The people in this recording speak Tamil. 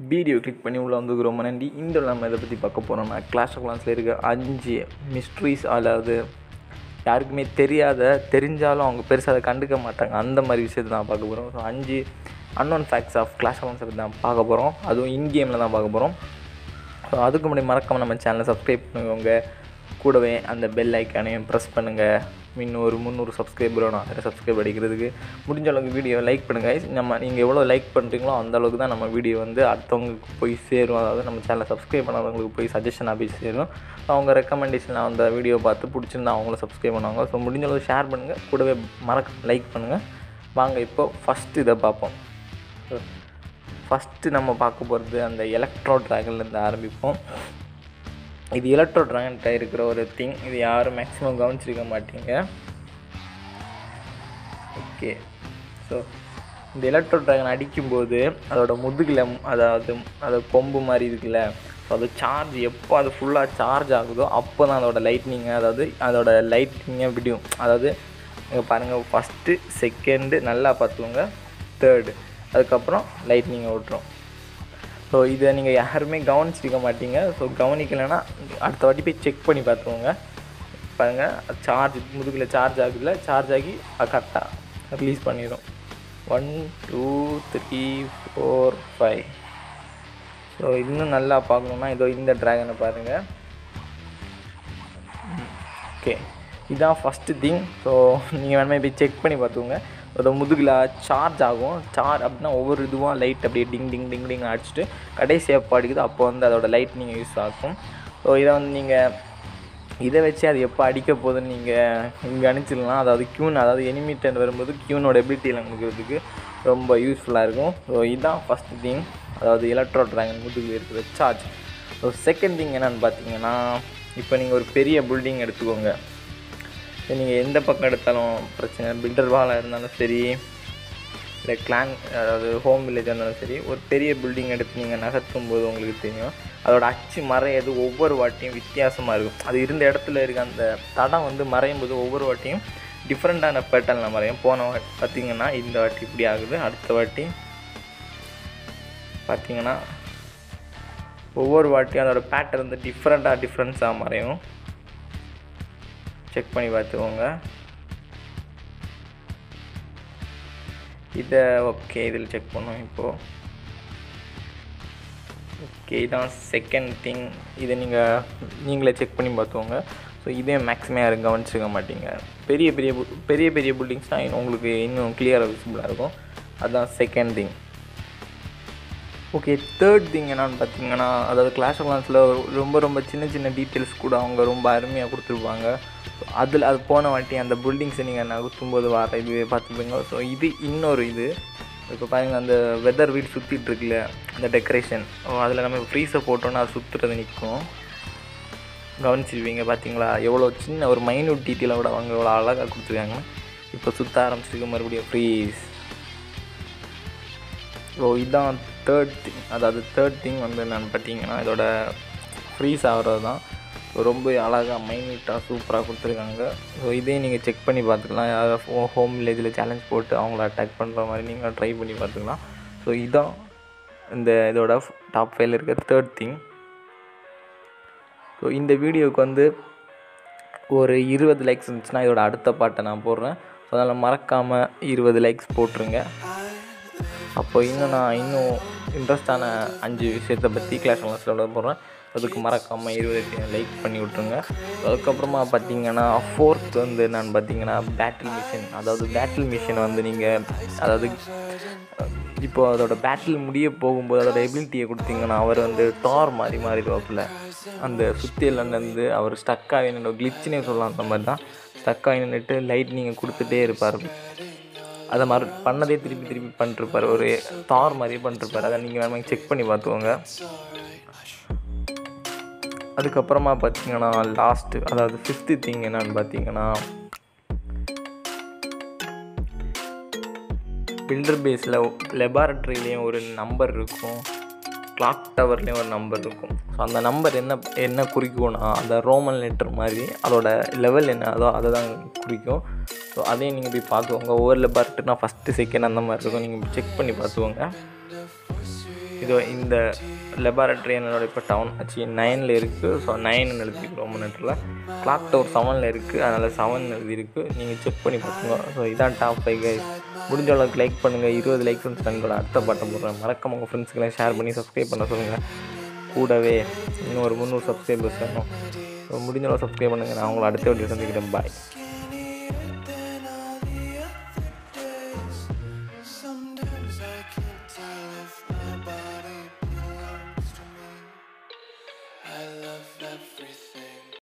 வீடியோ கிளிக் பண்ணி உள்ளே வந்து ரொம்ப நன்றி. இந்த நம்ம இதை பற்றி பார்க்க போகிறோம்னா கிளாஷ் ஆஃப் கிளான்ஸில் இருக்க 5 மிஸ்ட்ரீஸ், அதாவது யாருக்குமே தெரிஞ்சாலும் அவங்க பெருசாக அதை கண்டுக்க மாட்டாங்க, அந்த மாதிரி விஷயத்தை தான் பார்க்க போகிறோம். So 5 unknown facts of clash of கிளான்ஸை பற்றி தான் பார்க்க போகிறோம். அதுவும் இன் கேமில் தான் பார்க்க போகிறோம். ஸோ அதுக்கு முன்னாடி மறக்காமல் நம்ம சேனலை சப்ஸ்கிரைப் பண்ணுங்க, கூடவே அந்த பெல் ஐக்கானையும் ப்ரெஸ் பண்ணுங்கள். இன்னும் ஒரு 300 சப்ஸ்கிரைபர் வேணும். அதில் சப்ஸ்கிரைப் அடிக்கிறதுக்கு முடிஞ்ச அளவுக்கு வீடியோ லைக் பண்ணுங்கள். நீங்கள் எவ்வளோ லைக் பண்ணுறீங்களோ அந்தளவுக்கு தான் நம்ம வீடியோ வந்து அடுத்தவங்களுக்கு போய் சேரும். அதாவது நம்ம சேனலை சப்ஸ்கிரைப் பண்ணாதவங்களுக்கு போய் சஜஷனாக போய் சேரும். அவங்க ரெக்கமெண்டேஷன் அந்த வீடியோ பார்த்து பிடிச்சிருந்தா அவங்கள சப்ஸ்கிரைப் பண்ணுவாங்க. ஸோ முடிஞ்ச அளவுக்கு ஷேர் பண்ணுங்கள், கூடவே லைக் பண்ணுங்கள். வாங்க இப்போது ஃபஸ்ட்டு இதை பார்ப்போம். ஃபஸ்ட்டு நம்ம பார்க்க போகிறது அந்த எலக்ட்ரோ ட்ராகன்லேருந்து ஆரம்பிப்போம். இது எலக்ட்ரோ ட்ராகன்கிட்ட இருக்கிற ஒரு திங். இது யாரும் மேக்ஸிமம் கவனிச்சிருக்க மாட்டீங்க. ஓகே, ஸோ இந்த எலக்ட்ரோ ட்ராகன் அடிக்கும்போது அதோட முதுகில், அதாவது கொம்பு மாதிரி இருக்குல்ல, ஸோ அது சார்ஜ் எப்போ அது ஃபுல்லாக சார்ஜ் ஆகுதோ அப்போ தான் அதோட லைட்னிங்கை விடும். அதாவது நீங்கள் பாருங்கள், ஃபஸ்ட்டு செகண்டு நல்லா பார்த்துக்கோங்க, தேர்டு அதுக்கப்புறம் லைட்னிங்கை விட்டுரும். ஸோ இதை நீங்கள் யாருமே கவனிச்சிருக்க மாட்டீங்க. ஸோ கவனிக்கலைன்னா அடுத்த வாட்டி போய் செக் பண்ணி பார்த்துக்கோங்க. பாருங்கள், முதுகில் சார்ஜ் ஆகுதுல, சார்ஜ் ஆகி கரெக்டாக ரிலீஸ் பண்ணிடும். 1 2 3 4 5. ஸோ இன்னும் நல்லா பார்க்கணுன்னா இதோ இந்த ட்ராகனை பாருங்கள். ஓகே, இதுதான் ஃபஸ்ட்டு திங். ஸோ நீங்கள் வேணுமே போய் செக் பண்ணி பார்த்துக்கோங்க. அதோட முதுகில் சார்ஜ் ஆகும். அப்படின்னா ஒவ்வொரு இதுவாக லைட் அப்படியே டிங் டிங் டிங் டிங் அடிச்சுட்டு கடைசியாக எப்போ அடிக்குதோ அப்போ வந்து அதோட லைட் நீங்கள் யூஸ் ஆகும். ஸோ இதை வந்து நீங்கள் இதை வச்சு அது எப்போ அடிக்க போகுதுன்னு நீங்கள் இங்கே அனுப்பிச்சிடலாம். அதாவது எனிமி டர்ன் வரும்போது கியூனோட எபிலிட்டியில் கொடுக்குறதுக்கு ரொம்ப யூஸ்ஃபுல்லாக இருக்கும். ஸோ இதுதான் ஃபஸ்ட்டு திங், அதாவது எலக்ட்ரோ ட்ராகன் முதுகில் இருக்கிற சார்ஜ். ஸோ செகண்ட் திங் என்னென்னு பார்த்தீங்கன்னா, இப்போ நீங்கள் ஒரு பெரிய பில்டிங் எடுத்துக்கோங்க. நீங்கள் எந்த பக்கம் எடுத்தாலும் பிரச்சனை, பில்டர் வாலாக இருந்தாலும் சரி, இல்லை கிளான், அதாவது ஹோம் வில்லேஜாக இருந்தாலும் சரி, ஒரு பெரிய பில்டிங் எடுத்து நீங்கள் நகர்த்தும் போது உங்களுக்கு தெரியும் அதோட அச்சு மறையாது ஒவ்வொரு வாட்டியும் வித்தியாசமாக இருக்கும். அது இருந்த இடத்துல இருக்க அந்த தடம் வந்து மறையும் போது ஒவ்வொரு வாட்டியும் டிஃப்ரெண்ட்டான பேட்டர்னில் மறையும். போன வாட்டி பார்த்திங்கன்னா இந்த வாட்டி இப்படி ஆகுது, அடுத்த வாட்டி பார்த்திங்கன்னா ஒவ்வொரு வாட்டியும் அதோட பேட்டர்ன் வந்து டிஃப்ரெண்ட்ஸாக மறையும். செக் பண்ணி பார்த்துக்கோங்க இதை. ஓகே, இதில் செக் பண்ணோம் இப்போது. ஓகே, இதான் செகண்ட் திங். இதை நீங்களே செக் பண்ணி பார்த்துக்கோங்க. ஸோ இதே மேக்ஸிமம் யாரும் கவனிச்சிருக்க மாட்டீங்க. பெரிய பெரிய பில்டிங்ஸ் தான் உங்களுக்கு இன்னும் கிளியராக விசிபிளாக இருக்கும். அதுதான் second thing. Okay, third thing என்னென்னு பார்த்தீங்கன்னா, அதாவது கிளாஷ் ஆஃப் கிளான்ஸில் ரொம்ப சின்ன டீட்டெயில்ஸ் கூட அவங்க ரொம்ப அருமையாக கொடுத்துருப்பாங்க. அது போன வாட்டி அந்த பில்டிங்ஸை நீங்கள் நகர்த்தும்போது வர இது பார்த்துப்பீங்க. ஸோ இது இன்னொரு இது. இப்போ பாருங்கள், அந்த வெதர் வீடு சுற்றிட்டு இருக்குல்ல, அந்த டெக்கரேஷன், அதில் நம்ம ஃப்ரீஸை போட்டோன்னா அது சுற்றுறது நிற்கும். கவனிச்சிருப்பீங்க பார்த்தீங்களா, எவ்வளோ சின்ன ஒரு மைன்யூட் டீட்டெயிலாக கூட அவங்க எவ்வளோ அழகாக கொடுத்துருக்காங்க. இப்போ சுற்ற ஆரம்பிச்சிருக்கு மறுபடியும் ஃப்ரீஸ். ஸோ இதுதான் தேர்ட் திங் வந்து என்னென்னு பார்த்தீங்கன்னா, இதோட ஃப்ரீஸ் ஆகிறது தான். ஸோ ரொம்ப அழகாக மைன்யூட்டாக சூப்பராக கொடுத்துருக்காங்க. ஸோ இதே நீங்கள் செக் பண்ணி பார்த்துக்கலாம். யாராவது ஹோம் வில்லேஜில் சேலஞ்ச் போட்டு அவங்கள அட்டாக் பண்ணுற மாதிரி நீங்கள் ட்ரை பண்ணி பார்த்துக்கலாம். ஸோ இதுதான் இதோட டாப் 5 இருக்க தேர்ட் திங். ஸோ இந்த வீடியோவுக்கு வந்து ஒரு 20 லைக்ஸ் இருந்துச்சுன்னா இதோட அடுத்த பாட்டை நான் போடுறேன். ஸோ அதனால் மறக்காமல் 20 லைக்ஸ் போட்டுருங்க. அப்போ நான் இன்னும் இன்ட்ரெஸ்டான 5 விஷயத்தை பற்றி கிளாஷ் ஆஃப் கிளான்ஸில் போடுறேன். அதுக்கு மறக்காமல் 20 லைக் பண்ணி விட்ருங்க. அதுக்கப்புறமா பார்த்தீங்கன்னா ஃபோர்த் வந்து என்னென்னு பார்த்தீங்கன்னா பேட்டில் மிஷின். அதாவது பேட்டில் மிஷின் வந்து நீங்கள் இப்போது அதோட பேட்டில் முடிய போகும்போது அதோட எபிலிட்டியை கொடுத்தீங்கன்னா அவர் வந்து டார் மாதிரி மாறிடுவாப்பில். அந்த சுத்தியிலேருந்து அவர் ஸ்டக்காகி நின்று கிளிச்சுனே சொல்லலாம். அந்த மாதிரி தான் ஸ்டக்காகி நின்றுட்டு லைட் நீங்கள் கொடுத்துட்டே இருப்பார். அதை பண்ணதே திருப்பி பண்ணிருப்பார். ஒரு டார் மாதிரியே பண்ணிருப்பார். அதை நீங்கள் வேணுமா செக் பண்ணி பார்த்துக்கோங்க. அதுக்கப்புறமா பார்த்தீங்கன்னா லாஸ்ட்டு, அதாவது 5th திங் என்னென்னு பார்த்தீங்கன்னா, பில்டர் பேஸில் லெபார்ட்ரிலேயும் ஒரு நம்பர் இருக்கும், கிளாக் டவர்லேயும் ஒரு நம்பர் இருக்கும். ஸோ அந்த நம்பர் என்ன குறிக்கும்னா, அந்த ரோமன் லெட்டர் மாதிரி அதோட லெவல் என்ன அதை தான் குறிக்கும். ஸோ அதையும் நீங்கள் போய் பார்த்துக்கோங்க. ஒவ்வொரு லெபார்ட்ரினா ஃபஸ்ட்டு செகண்ட் அந்த மாதிரி இருக்கும். நீங்கள் செக் பண்ணி பார்த்துக்கோங்க. இதோ இந்த லெபார்ட்ரி என்னோட இப்போ டவுன் ஆச்சு 9ல் இருக்குது. ஸோ 9ன்னு எழுதிருக்கு ரொம்ப நேரத்தில். கிளாக் டவர் 7ல் இருக்குது, அதனால் 7 எழுதிருக்கு. நீங்கள் செக் பண்ணி பார்த்துங்க. ஸோ இதான் டாப் 5 கைஸ். முடிஞ்ச அளவுக்கு லைக் பண்ணுங்கள். 20 லைக்ஸ் வந்து ஃப்ரெண்டோட அடுத்த பாட்டம் போடுறேன். மறக்காம உங்கள் ஃப்ரெண்ட்ஸுக்கெல்லாம் ஷேர் பண்ணி சப்ஸ்கிரைப் பண்ண சொல்லுங்கள். கூடவே இன்னும் ஒரு 300 சப்ஸ்கிரைபர்ஸ் வேணும். ஸோ முடிஞ்ச அளவு சப்ஸ்கிரைப் பண்ணுங்கள். நான் உங்களை அடுத்த வீடியோ சந்திக்கிறேன். பாய்.